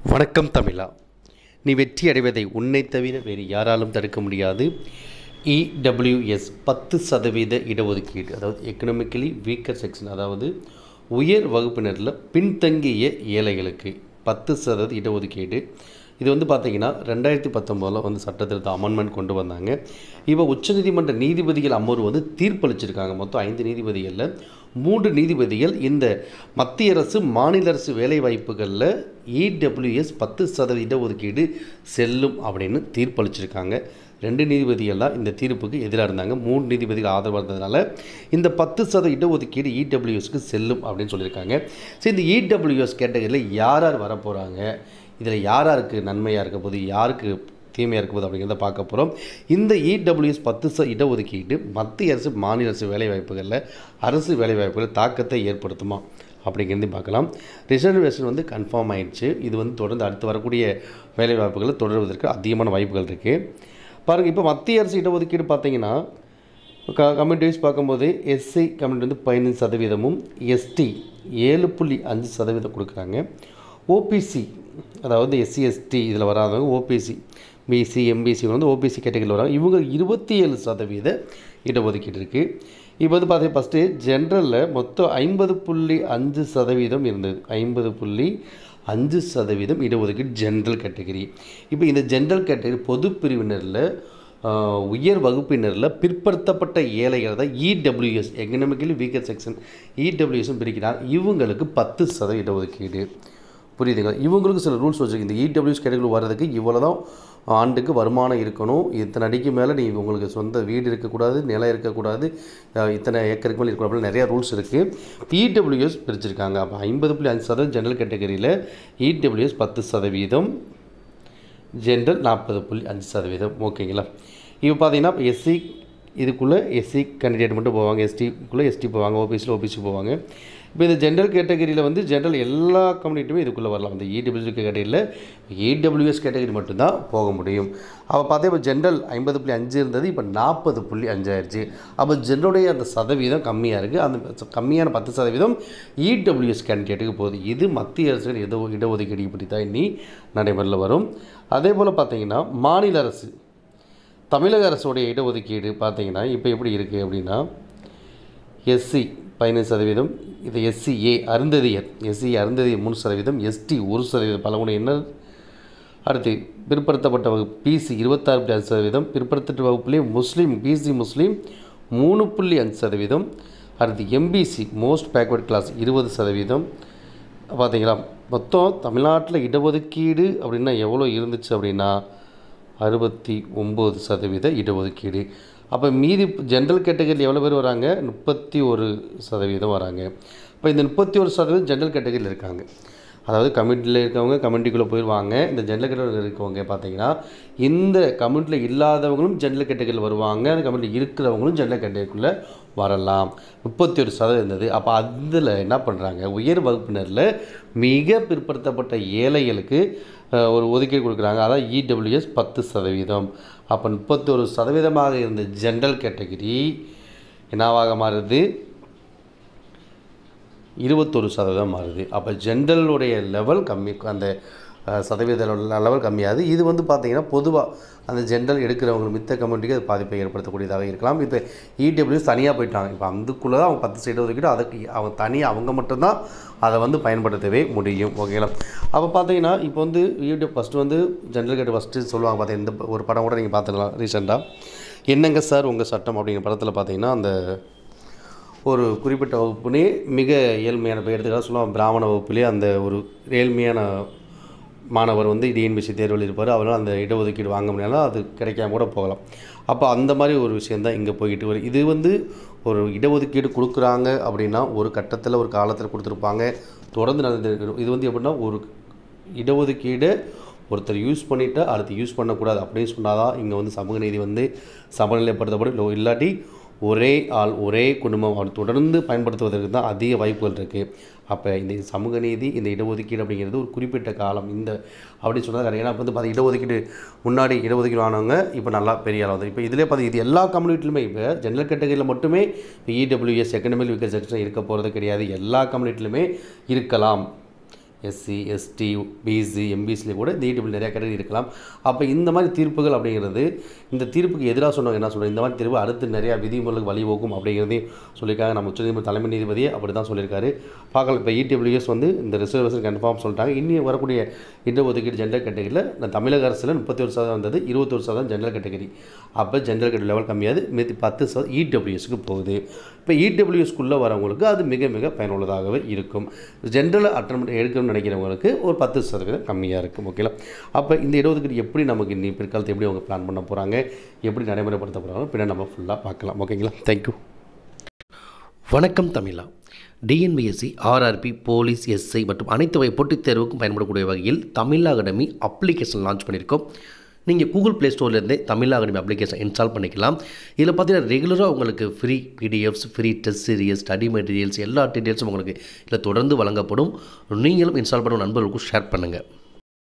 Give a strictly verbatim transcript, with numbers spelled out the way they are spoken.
வணக்கம் தமிழா. நீ வெற்றி அடைவதை உன்னை தவிர வேறு யாராலும் தடுக்க முடியாது. இடபிள்யூஎஸ் பத்து சதவீத இடஒதுக்கீடு, அதாவது எக்கனாமிக்கலி வீக்கர் செக்ஷன், அதாவது உயர் வகுப்பினரில் பின்தங்கிய ஏழைகளுக்கு பத்து சதவீத இடஒதுக்கீடு. இது வந்து பார்த்திங்கன்னா ரெண்டாயிரத்தி பத்தொம்போதில் வந்து சட்டத்திருத்த அமெண்ட்மெண்ட் கொண்டு வந்தாங்க. இப்போ உச்சநீதிமன்ற நீதிபதிகள் அமர்வு வந்து தீர்ப்பளிச்சிருக்காங்க. மொத்தம் ஐந்து நீதிபதிகளில் மூன்று நீதிபதிகள் இந்த மத்திய அரசு மாநில அரசு வேலைவாய்ப்புகளில் இடபிள்யூஎஸ் பத்து சதவீத இடஒதுக்கீடு செல்லும் அப்படின்னு தீர்ப்பளிச்சிருக்காங்க. ரெண்டு நீதிபதிகள் தான் இந்த தீர்ப்புக்கு எதிராக இருந்தாங்க. மூணு நீதிபதிகள் ஆதரவாக இருந்ததுனால இந்த பத்து சதவீத இடஒதுக்கீடு இடபிள்யூஎஸ்க்கு செல்லும் அப்படின்னு சொல்லியிருக்காங்க. சரி, இந்த இடபிள்யூஎஸ் கேட்டகரியில் யார் யார் வரப்போகிறாங்க, இதில் யார் யாருக்கு நன்மையாக இருக்க போது, யாருக்கு தீமையாக இருக்க போது அப்படிங்கிறத பார்க்க போகிறோம். இந்த இடபிள்யூஎஸ் பத்து ச இடஒதுக்கீடு மத்திய அரசு மாநில அரசு வேலைவாய்ப்புகளில் அரசு வேலைவாய்ப்புகளில் தாக்கத்தை ஏற்படுத்துமா அப்படிங்கிறது பார்க்கலாம். ரிசர்வேஷன் வந்து கன்ஃபார்ம் ஆயிடுச்சு. இது வந்து தொடர்ந்து அடுத்து வரக்கூடிய வேலைவாய்ப்புகளை தொடர்வதற்கு அதிகமான வாய்ப்புகள் இருக்குது. பாருங்கள், இப்போ மத்திய அரசு இடஒதுக்கீடு பார்த்தீங்கன்னா க கம்யூனிட்டி வைஸ் பார்க்கும்போது எஸ்சி கம்யூனிட்டி வந்து பதினஞ்சு சதவீதமும் எஸ்டி ஏழு புள்ளி அஞ்சு சதவீதம் கொடுக்குறாங்க. ஓபிசி, அதாவது எஸ்சி எஸ்டி இதில் வராதவங்க ஓபிசி, பிசி எம்பிசி வந்து ஓபிசி கேட்டகரியில் வராங்க. இவங்க இருபத்தி ஏழு சதவீத இடஒதுக்கீடு இருக்குது. இப்போ வந்து பார்த்தீங்கன்னா ஃபஸ்ட்டு ஜென்ரலில் மொத்தம் ஐம்பது புள்ளி அஞ்சு சதவீதம் இருந்தது. ஐம்பது புள்ளி அஞ்சு சதவீதம் இடஒதுக்கீடு ஜென்ரல் கேட்டகரி. இப்போ இந்த ஜென்ரல் கேட்டகரி பொது பிரிவினரில் உயர் வகுப்பினரில் பிற்படுத்தப்பட்ட ஏழைகள் தான் இடபிள்யூஎஸ் எக்கனாமிக்கலி வீக்கர் செக்ஷன் இடபிள்யூஎஸும் பிரிக்கிறார். இவங்களுக்கு பத்து சதவீத இடஒதுக்கீடு. புரியுதுங்களா? இவங்களுக்கு சில ரூல்ஸ் வச்சுருக்கு. இந்த இடபிள்யூஎஸ் கேட்டகரி வர்றதுக்கு இவ்வளோ தான் ஆண்டுக்கு வருமானம் இருக்கணும், இத்தனை அடிக்கு மேலே நீ உங்களுக்கு சொந்த வீடு இருக்கக்கூடாது, நிலம் இருக்கக்கூடாது, இத்தனை ஏக்கருக்கு மேலே இருக்கக்கூடாது, நிறையா ரூல்ஸ் இருக்குது. இடபிள்யூஎஸ் பிரிச்சிருக்காங்க. அப்போ ஐம்பது புள்ளி அஞ்சு சதவீதம் ஜென்ரல் கேட்டகரியில் இடபிள்யூஎஸ் பத்து சதவீதம், ஜென்ரல் நாற்பது புள்ளி அஞ்சு சதவீதம். ஓகேங்களா? இப்போ பார்த்தீங்கன்னா இப்போ எஸ்சி இதுக்குள்ளே எஸ்சி கேண்டிடேட் மட்டும் போவாங்க, எஸ்டிக்குள்ளே எஸ்டி போவாங்க, ஓபிசியில் ஓபிசி போவாங்க. இப்போ இந்த ஜென்ரல் கேட்டகரியில் வந்து ஜென்ரல் எல்லா கம்யூனிட்டியுமே இதுக்குள்ளே வரலாம். இந்த இடபிள்யூஎஸ் கேட்டகரியில் இடபிள்யூஎஸ் கேட்டகரி மட்டும்தான் போக முடியும். அப்போ பார்த்தா இப்போ ஜென்ரல் ஐம்பது புள்ளி அஞ்சு இருந்தது, இப்போ நாற்பது புள்ளி அஞ்சு ஆயிடுச்சு. அப்போ ஜென்ரலுடைய அந்த சதவீதம் கம்மியாக இருக்குது. அந்த கம்மியான பத்து சதவீதம் இடபிள்யூஎஸ் கேண்டிடேட்டுக்கு போகுது. இது மத்திய அரசு இட இடஒதுக்கீடு பற்றி தான் இனி நடைமுறையில் வரும். அதே போல் பார்த்தீங்கன்னா மாநில அரசு, தமிழக அரசுடைய இடஒதுக்கீடு பார்த்தீங்கன்னா இப்போ எப்படி இருக்குது அப்படின்னா எஸ்சி பதினஞ்சு சதவீதம், இது எஸ்சிஏ அருந்ததியர், எஸ்சி அருந்ததியர் மூணு சதவீதம், எஸ்டி ஒரு சதவீதம் பழங்குடியினர். அடுத்து பிற்படுத்தப்பட்ட வகுப்பு பிசி இருபத்தாறு புள்ளி அஞ்சு சதவீதம், பிற்படுத்தப்பட்ட வகுப்புலேயே முஸ்லீம் பிசி முஸ்லீம் மூணு புள்ளி அஞ்சு சதவீதம். அடுத்து எம்பிசி மோஸ்ட் பேக்வர்ட் கிளாஸ் இருபது சதவீதம். பார்த்தீங்களா? மொத்தம் தமிழ்நாட்டில் இடஒதுக்கீடு அப்படின்னா எவ்வளோ இருந்துச்சு அப்படின்னா அறுபத்தி ஒம்பது சதவீத இடஒதுக்கீடு. அப்போ மீதி ஜென்ரல் கேட்டகரியில் எவ்வளோ பேர் வராங்க? முப்பத்தி ஒரு சதவீதம் வராங்க. இப்போ இந்த முப்பத்தி ஒரு சதவீதம் ஜென்ரல் கேட்டகரியில் இருக்காங்க. அதாவது கம்யூனிட்டியில் இருக்கவங்க கம்யூனிட்டிக்குள்ளே போயிடுவாங்க. இந்த ஜென்ரல் கேட்டகரியில் இருக்கவங்க பார்த்தீங்கன்னா இந்த கம்யூனிட்டியில் இல்லாதவங்களும் ஜென்ரல் கேட்டகரியில் வருவாங்க, அந்த கம்யூனிட்டி இருக்கிறவங்களும் ஜென்ரல் கேட்டகரிக்குள்ளே வரலாம். முப்பத்தி ஒரு சதவீதம் இருந்தது. அப்போ அதில் என்ன பண்ணுறாங்க, உயர் வகுப்பினரில் மிக பிற்படுத்தப்பட்ட ஏழைகளுக்கு ஒரு ஒதுக்கீடு கொடுக்குறாங்க. அதான் இடபிள்யூஎஸ் பத்து சதவீதம். அப்போ முப்பத்தி ஒரு சதவீதமாக இருந்த ஜென்ரல் கேட்டகரி என்னவாக மாறுது? இருபத்தொரு சதவீதம் மாறுது. அப்போ ஜென்ரலுடைய லெவல் கம்மி, அந்த சதவீத லெவல் கம்மியாது. இது வந்து பார்த்திங்கன்னா பொதுவாக அந்த ஜென்ரல் எடுக்கிறவங்க மித்த கம்யூனிட்டிக்கு அது பாதிப்பை ஏற்படுத்தக்கூடியதாக இருக்கலாம். இப்போ இடபிள்யூஎஸ் தனியாக போயிட்டாங்க. இப்போ அதுக்குள்ளே தான் அவங்க பத்து சதவீதம் ஒதுக்கிட்டு அதுக்கு அவங்க தனியாக அவங்க மட்டும்தான் அதை வந்து பயன்படுத்தவே முடியும். ஓகேங்களா? அப்போ பார்த்தீங்கன்னா இப்போ வந்து யூடியூப் ஃபஸ்ட்டு வந்து ஜென்ரல் கேட்டு ஃபஸ்ட்டு சொல்லுவாங்க. பார்த்தீங்கன்னா இந்த ஒரு படம் கூட நீங்கள் பார்த்துக்கலாம் ரீசெண்டாக, என்னங்க சார் உங்கள் சட்டம் அப்படிங்கிற படத்தில் பார்த்தீங்கன்னா அந்த ஒரு குறிப்பிட்ட வகுப்புனே மிக ஏழ்மையான இப்போ எடுத்துக்காக சொல்லுவாங்க, பிராமண வகுப்புலேயே அந்த ஒரு ஏழ்மையான மாணவர் வந்து டிஎன்பிஎஸ்சி தேர்வில் இருப்பார். அவரால் அந்த இடஒதுக்கீடு வாங்க முடியாலும் அது கிடைக்காம கூட போகலாம். அப்போ அந்த மாதிரி ஒரு விஷயந்தான் இங்கே போய்கிட்டு வரும். இது வந்து ஒரு இடஒதுக்கீடு கொடுக்குறாங்க அப்படின்னா ஒரு கட்டத்தில் ஒரு காலத்தில் கொடுத்துருப்பாங்க, தொடர்ந்து நடந்துருக்கணும். இது வந்து எப்படின்னா ஒரு இடஒதுக்கீடு ஒருத்தர் யூஸ் பண்ணிவிட்டு அடுத்து யூஸ் பண்ணக்கூடாது அப்படின்னு சொன்னால் தான் இங்கே வந்து சமூக நீதி வந்து சமநிலைப்படுத்தப்படும். இல்லாட்டி ஒரே ஆள் ஒரே குடும்பம் அவர் தொடர்ந்து பயன்படுத்துவதற்கு தான் அதிக வாய்ப்புகள் இருக்குது. அப்போ இந்த சமூக நீதி இந்த இடஒதுக்கீடு அப்படிங்கிறது ஒரு குறிப்பிட்ட காலம் இந்த அப்படின்னு சொன்னால் கிடையாது. ஏன்னா இப்போ வந்து பார்த்து இடஒதுக்கீடு முன்னாடி இடஒதுக்கீடு ஆனவங்க இப்போ நல்லா பெரிய அளவு. இப்போ இதிலே பார்த்து இது எல்லா கம்யூனிட்டிலுமே இப்போ ஜென்ரல் கேட்டகரியில் மட்டுமே இடபிள்யூஎஸ் எக்கனாமிக்கல் வீக்கர் செக்ஷன் இருக்க போகிறது கிடையாது. எல்லா கம்யூனிட்டிலுமே இருக்கலாம். எஸ்சி எஸ்டி பிசி எம்பிசியில் கூட இந்த இடபிள்யூ நிறையா கேட்டகரி இருக்கலாம். அப்போ இந்த மாதிரி தீர்ப்புகள் அப்படிங்கிறது இந்த தீர்ப்புக்கு எதிராக சொன்னவங்க என்ன சொல்கிறாங்க, இந்த மாதிரி தீர்ப்பு அடுத்து நிறையா விதிமுறைகளுக்கு வழிவகுக்கும் அப்படிங்கிறதையும் சொல்லியிருக்காங்க. நம்ம உச்சநீதிமன்ற தலைமை நீதிபதியே அப்படி தான் சொல்லியிருக்காரு. பார்க்கலாம் இப்போ இடபிள்யூஎஸ் வந்து இந்த ரிசர்வேஷன் கன்ஃபார்ம் சொல்லிட்டாங்க. இன்னும் வரக்கூடிய இடஒதுக்கீடு ஜென்ரல் கேட்டகரியில் தமிழக அரசில் முப்பத்தி ஒரு சதவீதம் வந்தது, இருபத்தொரு சதவீதம் ஜென்ரல் கேட்டகரி. அப்போ ஜென்ரல் கேட்டகரி லெவல் கம்மியாது, மீதி பத்து சதவீதம் இடபிள்யூஎஸ்க்கு போகுது. இப்போ இடபிள்யூஎஸ்க்குள்ளே வரவங்களுக்கு அது மிக மிக பயனுள்ளதாகவே இருக்கும். ஜென்ரல் அட்டன் எடுக்கணும்னு நினைக்கிறவங்களுக்கு ஒரு பத்து சதவீதம் கம்மியாக இருக்கும். ஓகேங்களா? அப்போ இந்த இடஒதுக்கீடு எப்படி நமக்கு இன்னி பிற்காலத்தை எப்படி அவங்க பிளான் பண்ண போகிறாங்க, எப்படி நடைமுறைப்படுத்த போகிறாங்க பின்னாடி நம்ம ஃபுல்லாக பார்க்கலாம். ஓகேங்களா? தேங்க்யூ. வணக்கம் தமிழா. டிஎன்பிஎஸ்சி, ஆர்ஆர்பி, போலீஸ், எஸ்ஐ மற்றும் அனைத்து வகை போட்டித் தேர்வுக்கும் பயன்படக்கூடிய வகையில் தமிழ் அகாடமி அப்ளிகேஷன் லான்ச் பண்ணியிருக்கோம். நீங்கள் கூகுள் ப்ளே ஸ்டோர்லேருந்தே தமிழ் அகாடமி அப்ளிகேஷன் இன்ஸ்டால் பண்ணிக்கலாம். இதில் பார்த்தீங்கன்னா ரெகுலராக உங்களுக்கு free PDFs, free test series, study materials எல்லா டீட்டெயில்ஸும் உங்களுக்கு இதில் தொடர்ந்து வழங்கப்படும். நீங்களும் இன்ஸ்டால் பண்ண நண்பர்களுக்கும் ஷேர் பண்ணுங்கள்.